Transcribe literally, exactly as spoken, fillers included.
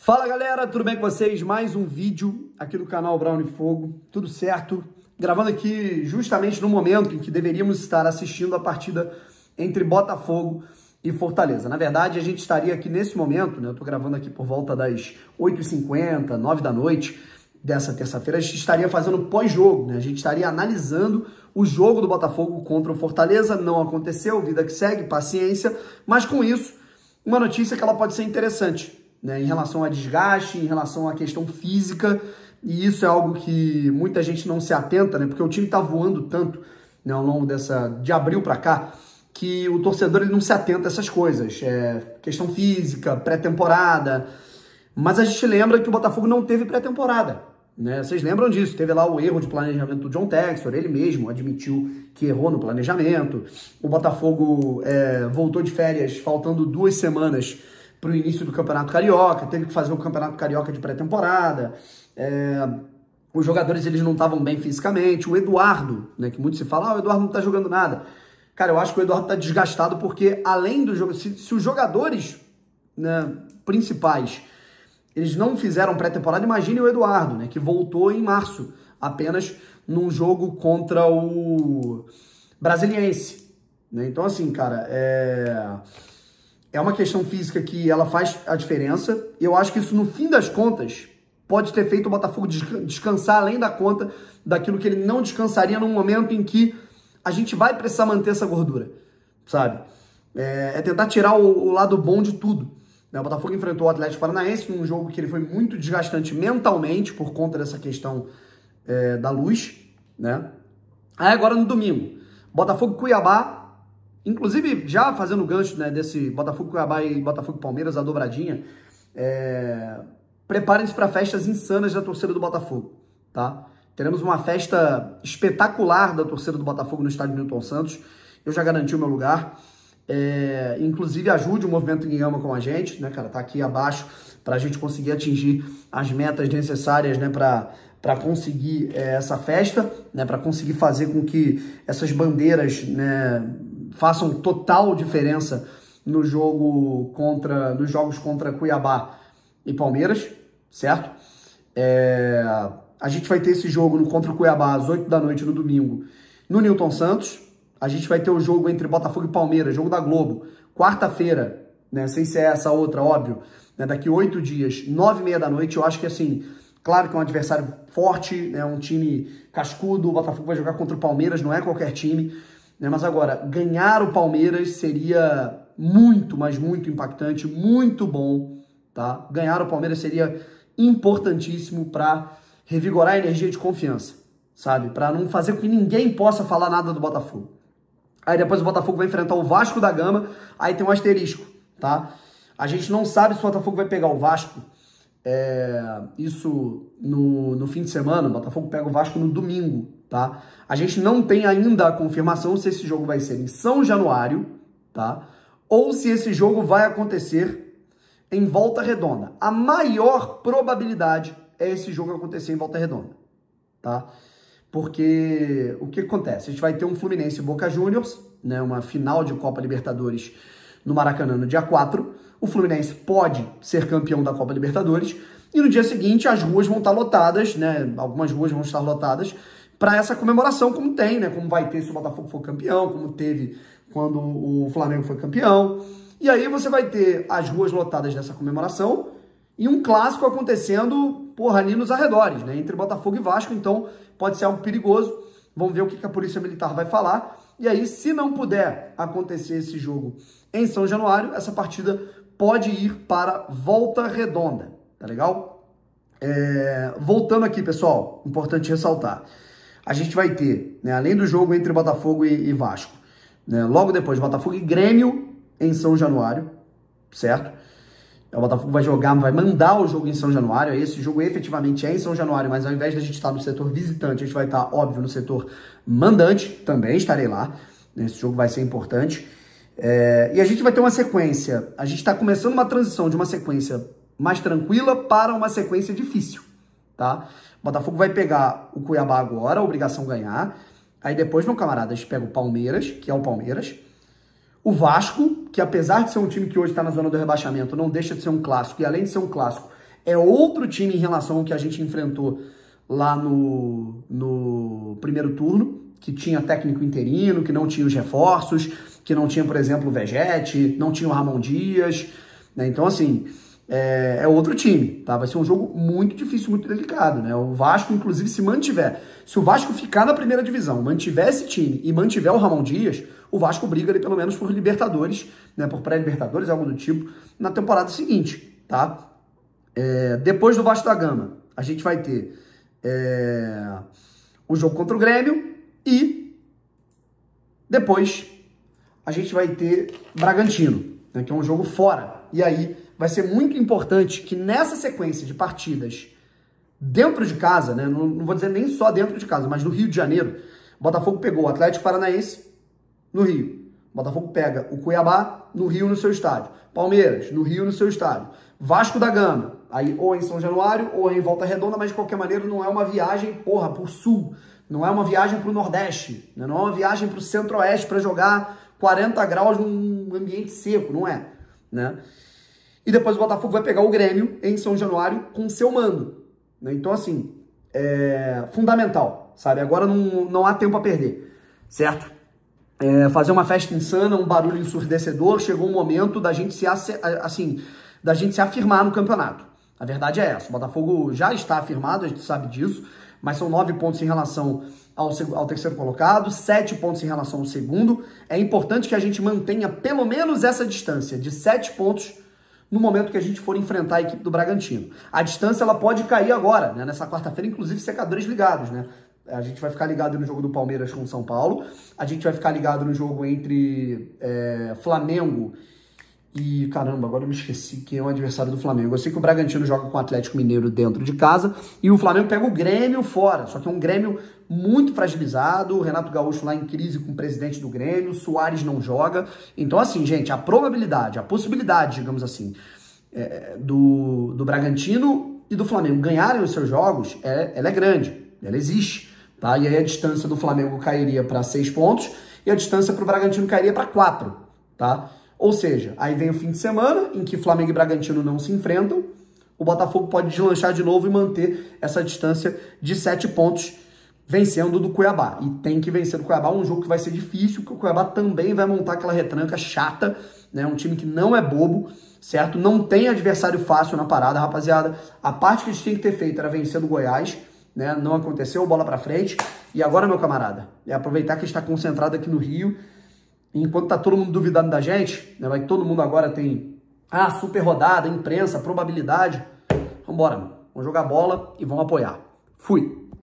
Fala galera, tudo bem com vocês? Mais um vídeo aqui do canal Brown Fogo, tudo certo? Gravando aqui justamente no momento em que deveríamos estar assistindo a partida entre Botafogo e Fortaleza. Na verdade, a gente estaria aqui nesse momento, né? Eu tô gravando aqui por volta das oito e cinquenta, nove da noite dessa terça-feira. A gente estaria fazendo pós-jogo, né? A gente estaria analisando o jogo do Botafogo contra o Fortaleza. Não aconteceu, vida que segue, paciência. Mas com isso, uma notícia que ela pode ser interessante, né, em relação a desgaste, em relação à questão física, e isso é algo que muita gente não se atenta, né, porque o time tá voando tanto, né, ao longo dessa, de abril para cá, que o torcedor ele não se atenta a essas coisas, é, questão física, pré-temporada, mas a gente lembra que o Botafogo não teve pré-temporada, né, vocês lembram disso, teve lá o erro de planejamento do John Textor, ele mesmo admitiu que errou no planejamento, o Botafogo é, voltou de férias faltando duas semanas para o início do Campeonato Carioca, teve que fazer o Campeonato Carioca de pré-temporada, é, os jogadores eles não estavam bem fisicamente, o Eduardo, né, que muito se fala, ah, o Eduardo não está jogando nada. Cara, eu acho que o Eduardo está desgastado porque além do jogo, se, se os jogadores, né, principais, eles não fizeram pré-temporada, imagine o Eduardo, né, que voltou em março, apenas num jogo contra o Brasiliense, né, então assim, cara, é... É uma questão física que ela faz a diferença. Eu acho que isso, no fim das contas, pode ter feito o Botafogo descansar além da conta daquilo que ele não descansaria num momento em que a gente vai precisar manter essa gordura, sabe? É, é tentar tirar o, o lado bom de tudo. O Botafogo enfrentou o Atlético Paranaense num jogo que ele foi muito desgastante mentalmente por conta dessa questão é, da luz, né? Aí agora no domingo, Botafogo e Cuiabá. Inclusive, já fazendo gancho, né, desse Botafogo, Cuiabá e Botafogo Palmeiras, a dobradinha, é... preparem-se para festas insanas da torcida do Botafogo, tá? Teremos uma festa espetacular da torcida do Botafogo no estádio Newton Santos. Eu já garanti o meu lugar. É... Inclusive, ajude o Movimento Quem Ama com a gente, né, cara? Tá aqui abaixo para a gente conseguir atingir as metas necessárias, né, para... para conseguir é, essa festa, né, para conseguir fazer com que essas bandeiras, né, façam total diferença no jogo contra, nos jogos contra Cuiabá e Palmeiras, certo? É, a gente vai ter esse jogo no contra o Cuiabá às oito da noite no domingo no Newton Santos. A gente vai ter o jogo entre Botafogo e Palmeiras, jogo da Globo, quarta-feira, né, sem ser essa outra, óbvio, né, daqui oito dias, nove e meia da noite. Eu acho que assim, claro que é um adversário forte, é né, um time cascudo, o Botafogo vai jogar contra o Palmeiras, não é qualquer time, né, mas agora, ganhar o Palmeiras seria muito, mas muito impactante, muito bom, tá? Ganhar o Palmeiras seria importantíssimo para revigorar a energia de confiança, sabe? Para não fazer com que ninguém possa falar nada do Botafogo. Aí depois o Botafogo vai enfrentar o Vasco da Gama, aí tem um asterisco, tá? A gente não sabe se o Botafogo vai pegar o Vasco, é, isso no, no fim de semana. O Botafogo pega o Vasco no domingo, tá? A gente não tem ainda a confirmação se esse jogo vai ser em São Januário, tá? Ou se esse jogo vai acontecer em Volta Redonda. A maior probabilidade é esse jogo acontecer em Volta Redonda, tá? Porque o que acontece? A gente vai ter um Fluminense e Boca Juniors, né? Uma final de Copa Libertadores no Maracanã no dia quatro. O Fluminense pode ser campeão da Copa Libertadores e no dia seguinte as ruas vão estar lotadas, né? Algumas ruas vão estar lotadas para essa comemoração, como tem, né? Como vai ter se o Botafogo for campeão, como teve quando o Flamengo foi campeão. E aí você vai ter as ruas lotadas dessa comemoração e um clássico acontecendo, porra, ali nos arredores, né? Entre Botafogo e Vasco, então pode ser algo perigoso. Vamos ver o que a Polícia Militar vai falar. E aí, se não puder acontecer esse jogo em São Januário, essa partida pode ir para Volta Redonda, tá legal? É... Voltando aqui, pessoal, importante ressaltar. A gente vai ter, né, além do jogo entre Botafogo e, e Vasco, né, logo depois Botafogo e Grêmio em São Januário, certo? O Botafogo vai jogar, vai mandar o jogo em São Januário. Esse jogo efetivamente é em São Januário, mas ao invés de a gente estar no setor visitante, a gente vai estar, óbvio, no setor mandante. Também estarei lá. Esse jogo vai ser importante. É, e a gente vai ter uma sequência. A gente está começando uma transição de uma sequência mais tranquila para uma sequência difícil, tá? O Botafogo vai pegar o Cuiabá agora, a obrigação ganhar. Aí depois, meu camarada, a gente pega o Palmeiras, que é o Palmeiras. O Vasco, que apesar de ser um time que hoje está na zona do rebaixamento, não deixa de ser um clássico. E além de ser um clássico, É outro time em relação ao que a gente enfrentou lá no, no primeiro turno, que tinha técnico interino, que não tinha os reforços, que não tinha, por exemplo, o Vegete, não tinha o Ramon Dias, né? Então, assim, é, é outro time, tá? Vai ser um jogo muito difícil, muito delicado, né? O Vasco, inclusive, se mantiver, se o Vasco ficar na primeira divisão, mantiver esse time e mantiver o Ramon Dias, o Vasco briga ali pelo menos por Libertadores, né? Por pré-Libertadores, algo do tipo, na temporada seguinte, tá? É, depois do Vasco da Gama, a gente vai ter é, o jogo contra o Grêmio e depois a gente vai ter Bragantino, né, que é um jogo fora. E aí vai ser muito importante que nessa sequência de partidas dentro de casa, né, não, não vou dizer nem só dentro de casa, mas no Rio de Janeiro, o Botafogo pegou o Atlético Paranaense no Rio. O Botafogo pega o Cuiabá no Rio, no seu estádio. Palmeiras, no Rio, no seu estádio. Vasco da Gama, aí ou em São Januário ou em Volta Redonda, mas de qualquer maneira não é uma viagem, porra, pro sul. Não é uma viagem pro Nordeste. Né? Não é uma viagem pro Centro-Oeste para jogar quarenta graus num ambiente seco, não é. Né? E depois o Botafogo vai pegar o Grêmio em São Januário com seu mando. Né? Então, assim, é fundamental, sabe? Agora não, não há tempo a perder, certo? É, fazer uma festa insana, um barulho ensurdecedor, chegou o momento da gente se, assim, da gente se afirmar no campeonato. A verdade é essa, o Botafogo já está afirmado, a gente sabe disso, mas são nove pontos em relação ao, ao terceiro colocado, sete pontos em relação ao segundo. É importante que a gente mantenha pelo menos essa distância de sete pontos no momento que a gente for enfrentar a equipe do Bragantino. A distância ela pode cair agora, né? Nessa quarta-feira, inclusive secadores ligados, né? A gente vai ficar ligado no jogo do Palmeiras com o São Paulo. A gente vai ficar ligado no jogo entre é, Flamengo e... Caramba, agora eu me esqueci quem é o adversário do Flamengo. Eu sei que o Bragantino joga com o Atlético Mineiro dentro de casa e o Flamengo pega o Grêmio fora. Só que é um Grêmio muito fragilizado. O Renato Gaúcho lá em crise com o presidente do Grêmio. O Soares não joga. Então, assim, gente, a probabilidade, a possibilidade, digamos assim, é, do, do Bragantino e do Flamengo ganharem os seus jogos, é, ela é grande. Ela existe. Tá? E aí a distância do Flamengo cairia para seis pontos e a distância para o Bragantino cairia para quatro, tá? Ou seja, aí vem o fim de semana em que Flamengo e Bragantino não se enfrentam, o Botafogo pode deslanchar de novo e manter essa distância de sete pontos vencendo do Cuiabá. E tem que vencer do Cuiabá, um jogo que vai ser difícil, porque o Cuiabá também vai montar aquela retranca chata, né? Um time que não é bobo, certo? Não tem adversário fácil na parada, rapaziada. A parte que a gente tem que ter feito era vencer do Goiás, né? Não aconteceu, bola pra frente. E agora, meu camarada, é aproveitar que a gente tá concentrado aqui no Rio. Enquanto tá todo mundo duvidando da gente, né? Vai todo mundo agora tem ah, super rodada, imprensa, probabilidade. Vambora, mano. Vamos jogar bola e vamos apoiar. Fui!